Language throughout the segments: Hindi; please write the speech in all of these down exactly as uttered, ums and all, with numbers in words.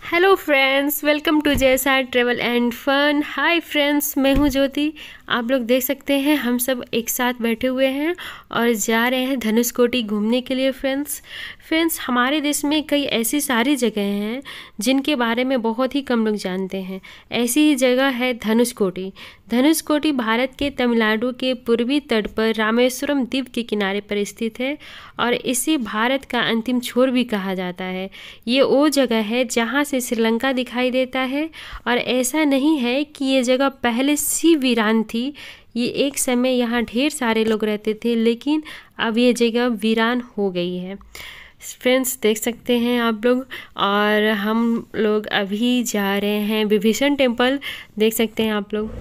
हेलो फ्रेंड्स, वेलकम टू जैसा travel and fun. Hi friends, मैं हूं ज्योति। आप लोग देख सकते हैं हम सब एक साथ बैठे हुए हैं और जा रहे हैं धनुषकोटी घूमने के लिए। फ्रेंड्स फ्रेंड्स हमारे देश में कई ऐसी सारी जगह हैं जिनके बारे में बहुत ही कम लोग जानते हैं। ऐसी ही जगह है धनुषकोटी। धनुषकोटी भारत के तमिलनाडु के पूर्वी तट पर रामेश्वरम द्वीप के किनारे पर स्थित है और इसे भारत का अंतिम छोर भी कहा जाता है। ये वो जगह है जहाँ से श्रीलंका दिखाई देता है और ऐसा नहीं है कि ये जगह पहले से वीरान थी। ये एक समय यहाँ ढेर सारे लोग रहते थे, लेकिन अब ये जगह वीरान हो गई है। फ्रेंड्स देख सकते हैं आप लोग, और हम लोग अभी जा रहे हैं विभीषण टेम्पल। देख सकते हैं आप लोग।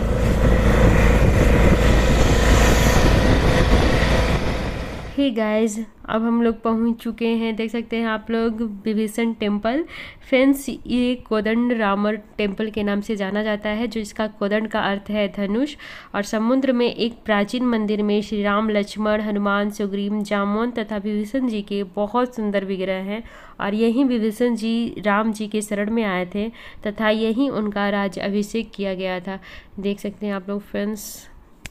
हे गाइस, अब हम लोग पहुंच चुके हैं। देख सकते हैं आप लोग विभीषण टेम्पल। फ्रेंड्स ये कोदंड रामर टेम्पल के नाम से जाना जाता है, जो इसका कोदंड का अर्थ है धनुष। और समुद्र में एक प्राचीन मंदिर में श्री राम, लक्ष्मण, हनुमान, सुग्रीव, जामवंत तथा विभीषण जी के बहुत सुंदर विग्रह हैं। और यहीं विभीषण जी राम जी के शरण में आए थे तथा यहीं उनका राज अभिषेक किया गया था। देख सकते हैं आप लोग फ्रेंड्स।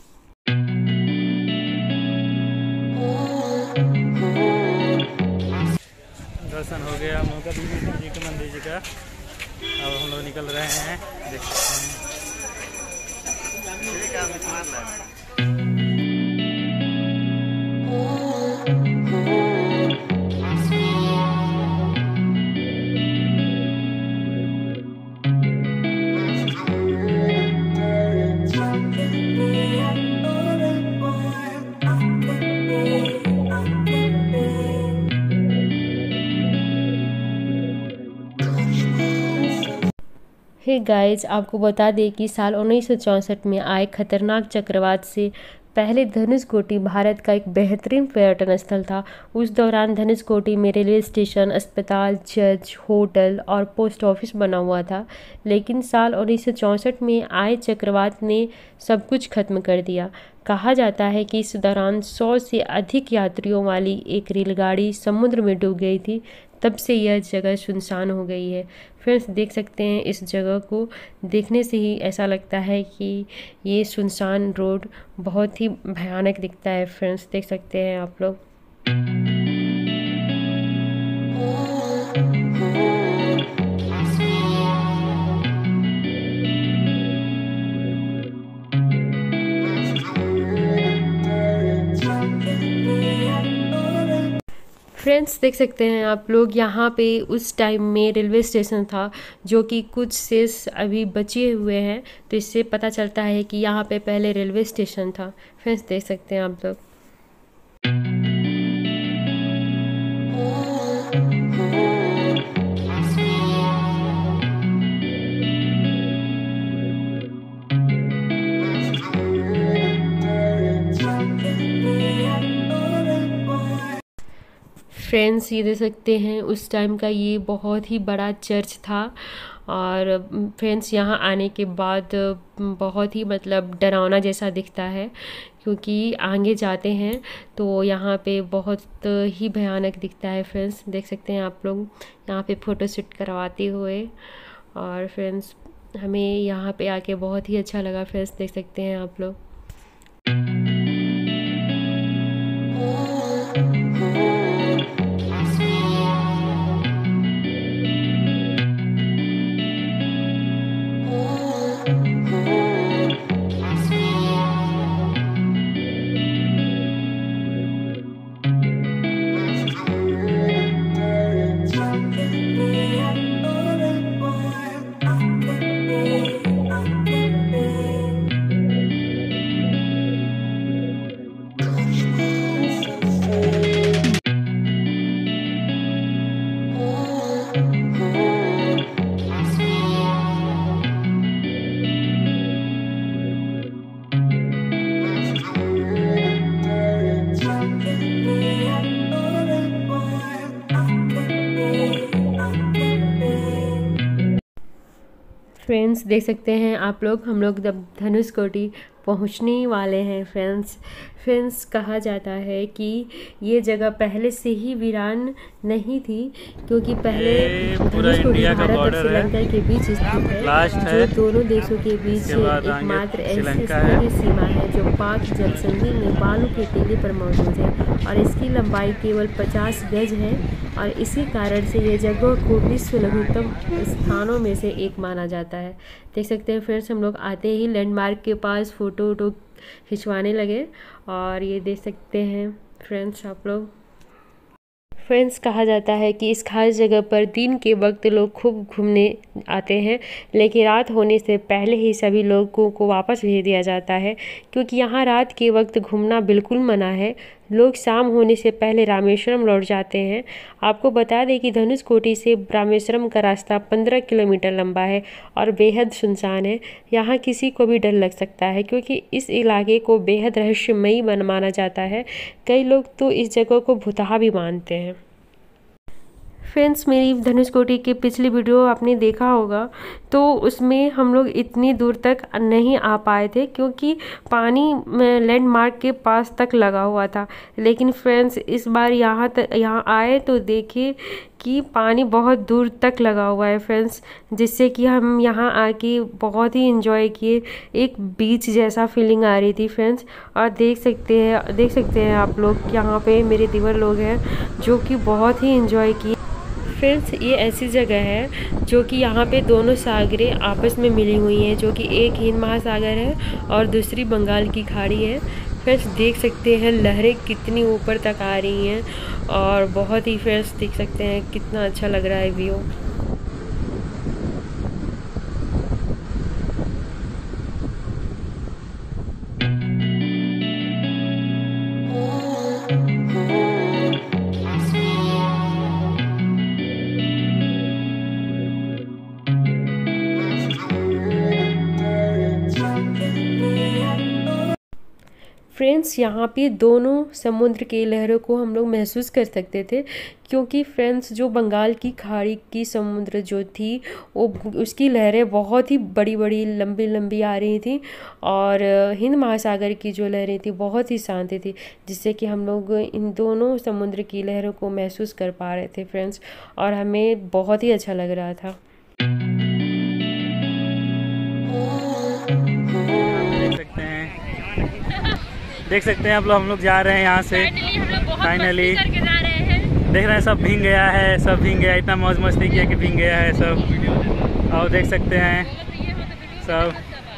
दर्शन हो गया हम लोग का विभीषण जी के मंदिर जी का। अब हम लोग निकल रहे हैं, देख सकते हैं। हे गाइस, आपको बता दें कि साल उन्नीस सौ चौंसठ में आए खतरनाक चक्रवात से पहले धनुषकोटी भारत का एक बेहतरीन पर्यटन स्थल था। उस दौरान धनुषकोटी में रेलवे स्टेशन, अस्पताल, चर्च, होटल और पोस्ट ऑफिस बना हुआ था। लेकिन साल उन्नीस सौ चौंसठ में आए चक्रवात ने सब कुछ खत्म कर दिया। कहा जाता है कि इस दौरान सौ से अधिक यात्रियों वाली एक रेलगाड़ी समुद्र में डूब गई थी। तब से यह जगह सुनसान हो गई है। फ्रेंड्स देख सकते हैं, इस जगह को देखने से ही ऐसा लगता है कि ये सुनसान रोड बहुत ही भयानक दिखता है। फ्रेंड्स देख सकते हैं आप लोग। फ्रेंड्स देख सकते हैं आप लोग, यहाँ पे उस टाइम में रेलवे स्टेशन था जो कि कुछ शेष अभी बचे हुए हैं। तो इससे पता चलता है कि यहाँ पे पहले रेलवे स्टेशन था। फ्रेंड्स देख सकते हैं आप लोग। फ्रेंड्स ये देख सकते हैं, उस टाइम का ये बहुत ही बड़ा चर्च था। और फ्रेंड्स यहाँ आने के बाद बहुत ही मतलब डरावना जैसा दिखता है, क्योंकि आगे जाते हैं तो यहाँ पे बहुत ही भयानक दिखता है। फ्रेंड्स देख सकते हैं आप लोग यहाँ पे फ़ोटो शूट करवाते हुए। और फ्रेंड्स हमें यहाँ पे आके बहुत ही अच्छा लगा। फ्रेंड्स देख सकते हैं आप लोग। फ्रेंड्स देख सकते हैं आप लोग, हम लोग जब धनुषकोटी पहुंचने वाले हैं फ्रेंड्स फ्रेंड्स कहा जाता है कि ये जगह पहले से ही वीरान नहीं थी, क्योंकि पहले धनुषकोटी भारत और श्रीलंका के बीच स्थित है, जो दोनों देशों के बीच एकमात्र ऐसी स्तरीय सीमा है जो पाक जल संधि में बालू के टीले पर मौजूद है, और इसकी लंबाई केवल पचास गज है, और इसी कारण से ये जगह को विश्व लघुत्तम स्थानों में से एक माना जाता है। देख सकते हैं फ्रेंड्स, हम लोग आते ही लैंडमार्क के पास फ़ोटो वोटो खिंचवाने लगे, और ये देख सकते हैं फ्रेंड्स आप लोग। फ्रेंड्स कहा जाता है कि इस खास जगह पर दिन के वक्त लोग खूब घूमने आते हैं, लेकिन रात होने से पहले ही सभी लोगों को वापस भेज दिया जाता है, क्योंकि यहाँ रात के वक्त घूमना बिल्कुल मना है। लोग शाम होने से पहले रामेश्वरम लौट जाते हैं। आपको बता दें कि धनुषकोटी से रामेश्वरम का रास्ता पंद्रह किलोमीटर लंबा है और बेहद सुनसान है। यहाँ किसी को भी डर लग सकता है, क्योंकि इस इलाके को बेहद रहस्यमयी माना जाता है। कई लोग तो इस जगह को भुतहा भी मानते हैं। फ्रेंड्स मेरी धनुषकोटी की पिछली वीडियो आपने देखा होगा, तो उसमें हम लोग इतनी दूर तक नहीं आ पाए थे, क्योंकि पानी में लैंडमार्क के पास तक लगा हुआ था। लेकिन फ्रेंड्स इस बार यहाँ तक यहाँ आए तो देखे कि पानी बहुत दूर तक लगा हुआ है फ्रेंड्स, जिससे कि हम यहाँ आके बहुत ही इंजॉय किए। एक बीच जैसा फीलिंग आ रही थी फ्रेंड्स। और देख सकते हैं देख सकते हैं आप लोग, यहाँ पे मेरे दीवर लोग हैं जो कि बहुत ही इंजॉय किए। फ्रेंड्स ये ऐसी जगह है जो कि यहाँ पे दोनों सागरें आपस में मिली हुई हैं, जो कि एक हिंद महासागर है और दूसरी बंगाल की खाड़ी है। फ्रेंड्स देख सकते हैं लहरें कितनी ऊपर तक आ रही हैं, और बहुत ही फ्रेंड्स देख सकते हैं कितना अच्छा लग रहा है व्यू। फ्रेंड्स यहाँ पे दोनों समुद्र के लहरों को हम लोग महसूस कर सकते थे, क्योंकि फ्रेंड्स जो बंगाल की खाड़ी की समुद्र जो थी वो उसकी लहरें बहुत ही बड़ी बड़ी लंबी लंबी आ रही थी, और हिंद महासागर की जो लहरें थी बहुत ही शांत थी, जिससे कि हम लोग इन दोनों समुद्र की लहरों को महसूस कर पा रहे थे फ्रेंड्स, और हमें बहुत ही अच्छा लग रहा था। देख सकते हैं आप लोग, हम लोग जा रहे हैं यहाँ से फाइनली। देख रहे हैं सब भीग गया है, सब भीग गया, इतना मौज मस्ती किया कि भीग गया है सब। और देख सकते हैं सब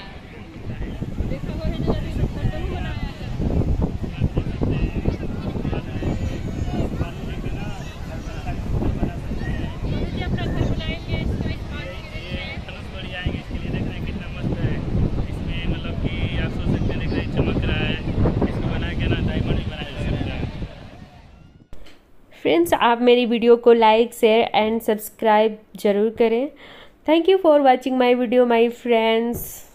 फ्रेंड्स आप मेरी वीडियो को लाइक शेयर एंड सब्सक्राइब ज़रूर करें। Thank you for watching my video my friends.